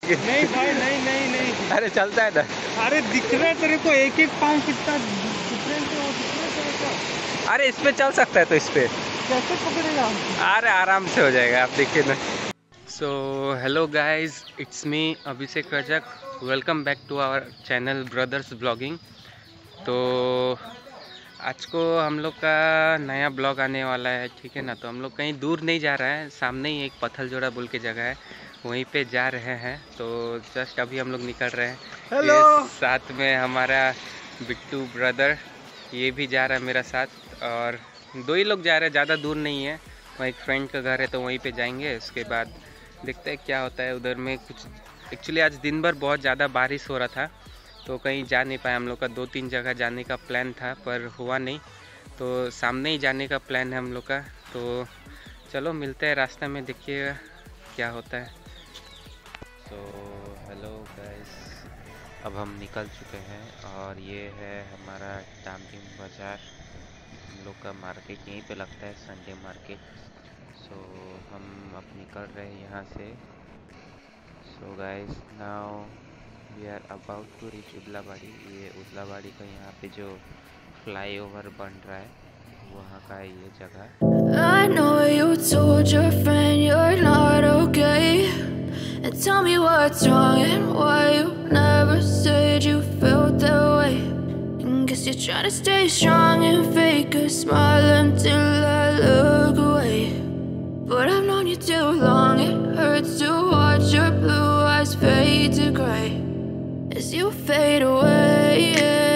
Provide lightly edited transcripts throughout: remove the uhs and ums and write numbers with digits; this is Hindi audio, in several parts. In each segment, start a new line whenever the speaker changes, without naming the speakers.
लेकिन
नहीं भाई नहीं नहीं नहीं।
अरे चलता है ना।
अरे दिख रहा है तेरे को एक एक पाँव कितना डिफरेंस है वो दिख रहा है तेरे को।
अरे इस पे चल सकता है तो इस पे
कैसे पकड़ेगा?
अरे आराम से हो जाएगा, आप देखिए ना। So hello guys, it's me Abhishek Rajak. Welcome back to our channel brothers blogging. तो आज को हम लोग का नया ब्लॉग आने वाला है, ठीक है ना। तो हम लोग कहीं दूर नहीं जा रहे हैं, सामने ही एक पत्थलजोड़ा बोल के जगह है, वहीं पे जा रहे हैं। तो जस्ट अभी हम लोग निकल रहे हैं।
हेलो।
ये साथ में हमारा बिट्टू ब्रदर, ये भी जा रहा है मेरा साथ। और दो ही लोग जा रहे हैं, ज़्यादा दूर नहीं है। वहाँ एक फ्रेंड का घर है तो वहीं पे जाएंगे। उसके बाद देखते हैं क्या होता है उधर में। कुछ एक्चुअली आज दिन भर बहुत ज़्यादा बारिश हो रहा था तो कहीं जा नहीं पाए। हम लोग का 2-3 जगह जाने का प्लान था पर हुआ नहीं, तो सामने ही जाने का प्लान है हम लोग का। तो चलो मिलते हैं रास्ते में, देखिएगा क्या होता है। तो हेलो गाइस, अब हम निकल चुके हैं और ये है हमारा डामडीम बाज़ार। हम लोग का मार्केट यहीं पे लगता है, संडे मार्केट। सो हम अब निकल रहे हैं यहाँ से। So guys, now we are about to reach Udlabari. ये उदलाबाड़ी का यहाँ पे जो फ्लाईओवर बन रहा है वहाँ का है ये जगह।
I know you told your friend you're not okay, and tell me what's wrong and why you never said you felt that way. And guess you're trying to stay strong and fake a smile until I look away. But I've known you too long, it hurts to watch your blue eyes fade to gray as you fade away,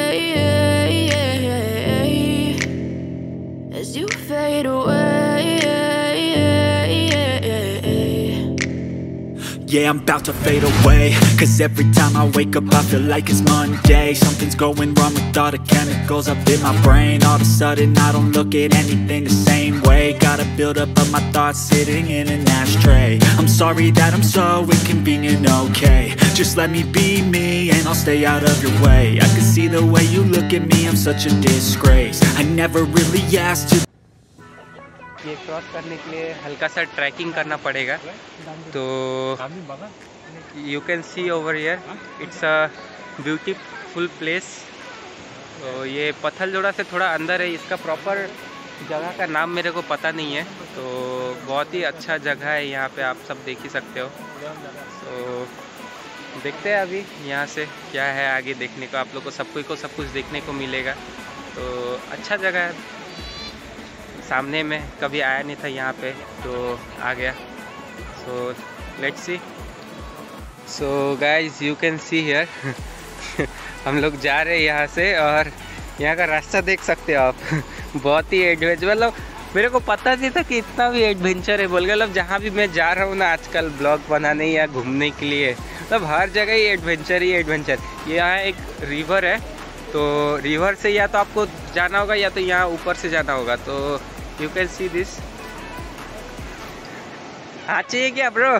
as you fade away.
Yeah, I'm about to fade away, 'cause every time I wake up I feel like it's Monday. Something's going wrong with all the chemicals up in my brain. All of a sudden I don't look at anything the same way. Got a build up of my thoughts sitting in an ashtray. I'm sorry that I'm so inconvenient, okay. Just let me be me and I'll stay out of your way. I can see the way you look at me, I'm such a disgrace. I never really asked to.
ये क्रॉस करने के लिए हल्का सा ट्रैकिंग करना पड़ेगा। तो you can see over here, it's a beautiful place. तो ये पत्थलजोड़ा से थोड़ा अंदर है, इसका प्रॉपर जगह का नाम मेरे को पता नहीं है। तो बहुत ही अच्छा जगह है, यहाँ पे आप सब देख ही सकते हो। तो देखते हैं अभी यहाँ से क्या है आगे देखने को। आप लोग को सब कुछ देखने को मिलेगा। तो अच्छा जगह है, सामने में कभी आया नहीं था यहाँ पे तो आ गया। So let's see. So guys you can see here हम लोग जा रहे हैं यहाँ से और यहाँ का रास्ता देख सकते हो आप बहुत ही एडवेंचर, मतलब मेरे को पता नहीं था कि इतना भी एडवेंचर है बोल के। मतलब जहाँ भी मैं जा रहा हूँ ना आजकल ब्लॉग बनाने या घूमने के लिए, मतलब हर जगह ही एडवेंचर ही एडवेंचर। यहाँ एक रिवर है, तो रिवर से या तो आपको जाना होगा या तो यहाँ ऊपर से जाना होगा। तो यू कैन सी दिस। हाँ चाहिए क्या bro?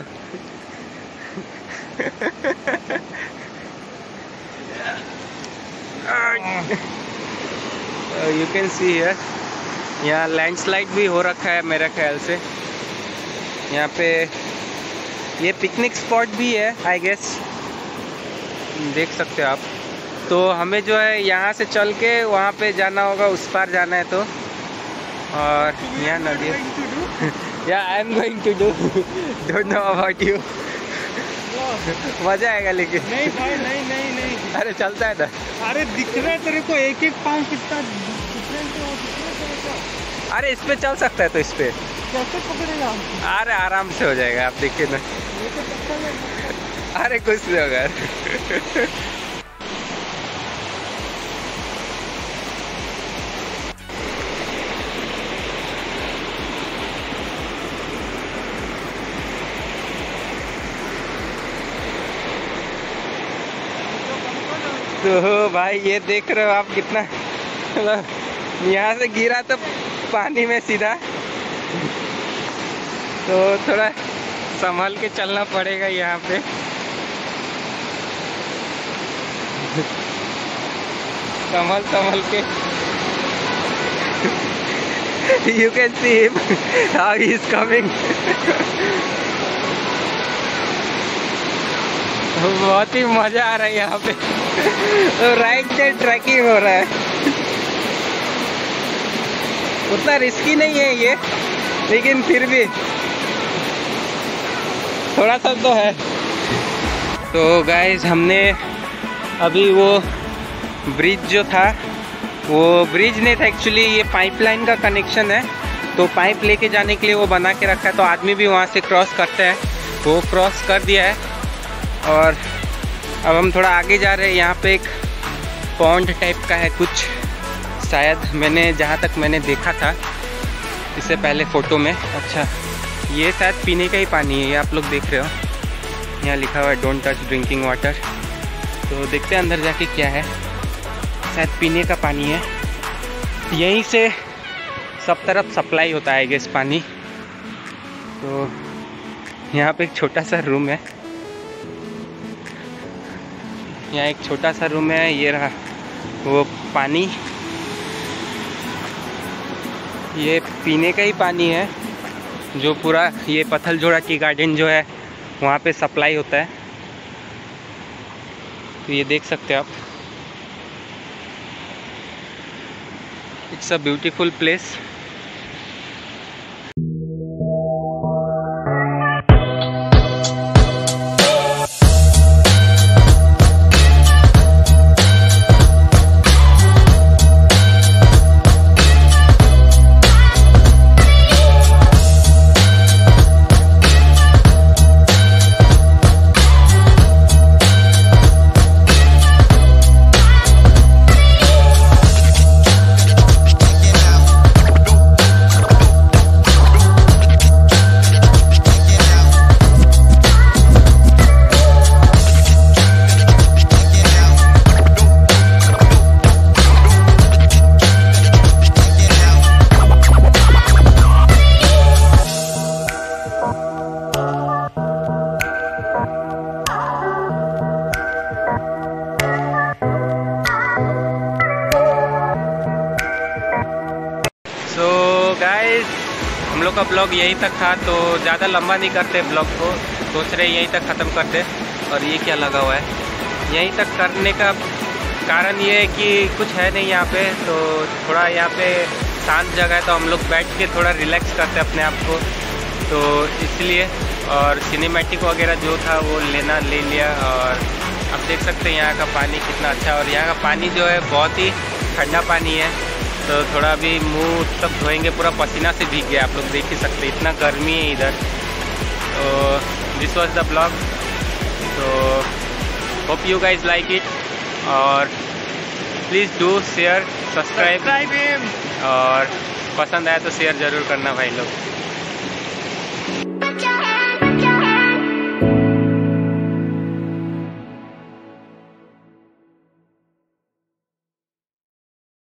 You can see here, यहाँ लैंडस्लाइड भी हो रखा है मेरे ख्याल से। यहाँ पे ये पिकनिक स्पॉट भी है आई गेस, देख सकते हो आप। तो हमें जो है यहाँ से चल के वहाँ पे जाना होगा, उस पार जाना है। तो और यहाँ नदी या I am going to do, don't know about you. मजा आएगा लेकिन।
नहीं भाई नहीं नहीं नहीं।
अरे चलता है ना।
अरे दिख रहा है तेरे को एक एक पाँव कितना डिफरेंस है वो दिख रहा है तेरे को।
अरे इस पे चल सकता है तो इस पे
कैसे पकड़ेगा?
अरे आराम से हो जाएगा, आप देखिए ना।
ये तो पक्का है।
अरे कुछ नहीं होगा तो भाई ये देख रहे हो आप कितना, मतलब यहाँ से गिरा तो पानी में सीधा। तो थोड़ा संभल के चलना पड़ेगा यहाँ पे। संभल के you can see him how he is coming बहुत ही मजा आ रहा है यहाँ पे। तो राइट से ट्रैकिंग हो रहा है। उतना रिस्की नहीं है ये, लेकिन फिर भी थोड़ा सा तो है। तो गाइस हमने अभी वो ब्रिज जो था, वो ब्रिज नहीं था एक्चुअली, ये पाइपलाइन का कनेक्शन है। तो पाइप लेके जाने के लिए वो बना के रखा है, तो आदमी भी वहाँ से क्रॉस करते हैं। वो क्रॉस कर दिया है और अब हम थोड़ा आगे जा रहे हैं। यहाँ पे एक पॉन्ड टाइप का है कुछ, शायद मैंने जहाँ तक मैंने देखा था इससे पहले फ़ोटो में। अच्छा, ये शायद पीने का ही पानी है, ये आप लोग देख रहे हो, यहाँ लिखा हुआ है डोंट टच ड्रिंकिंग वाटर। तो देखते हैं अंदर जाके क्या है, शायद पीने का पानी है। यहीं से सब तरफ सप्लाई होता है गैस पानी। तो यहाँ पे एक छोटा सा रूम है, यहाँ एक छोटा सा रूम है। ये रहा वो पानी, ये पीने का ही पानी है जो पूरा ये पत्थलजोड़ा टी गार्डन जो है वहाँ पे सप्लाई होता है। तो ये देख सकते हो आप, it's a beautiful place. Guys हम लोग का ब्लॉग यहीं तक था, तो ज़्यादा लंबा नहीं करते ब्लॉग को, सोच रहे यहीं तक ख़त्म करते। और ये क्या लगा हुआ है, यहीं तक करने का कारण ये है कि कुछ है नहीं यहाँ पे, तो थोड़ा यहाँ पे शांत जगह है, तो हम लोग बैठ के थोड़ा रिलैक्स करते अपने आप को, तो इसलिए। और सिनेमैटिक वगैरह जो था वो ले लिया। और आप देख सकते हैं यहाँ का पानी कितना अच्छा है, और यहाँ का पानी जो है बहुत ही ठंडा पानी है। तो थोड़ा भी मुंह सब धोएंगे, पूरा पसीना से भीग गया, आप लोग देख ही सकते हैं, इतना गर्मी है इधर। तो दिस वाज द ब्लॉग, तो hope you guys like it, और प्लीज़ डू शेयर, सब्सक्राइब, और पसंद आया तो शेयर ज़रूर करना भाई लोग।